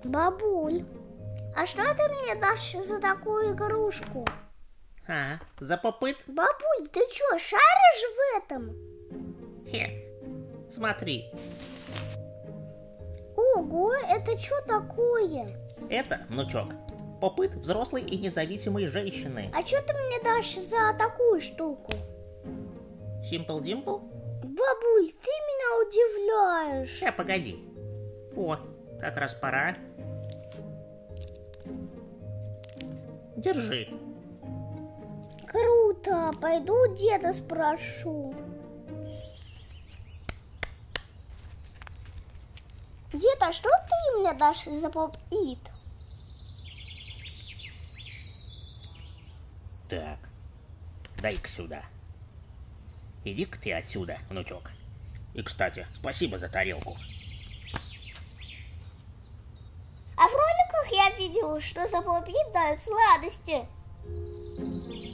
Бабуль, а что ты мне дашь за такую игрушку? За попыт? Бабуль, ты чё, шаришь в этом? Смотри. Ого, это что такое? Это, внучок, попыт взрослой и независимой женщины. А что ты мне дашь за такую штуку? Simple Dimple? Бабуль, ты меня удивляешь. Погоди. О, как раз пора. Держи. Круто, пойду у деда спрошу. Дед, а что ты мне дашь за поп-ит? Так, дай-ка сюда. Иди-ка ты отсюда, внучок. И, кстати, спасибо за тарелку. А в роликах я видела, что за поп-ит дают сладости.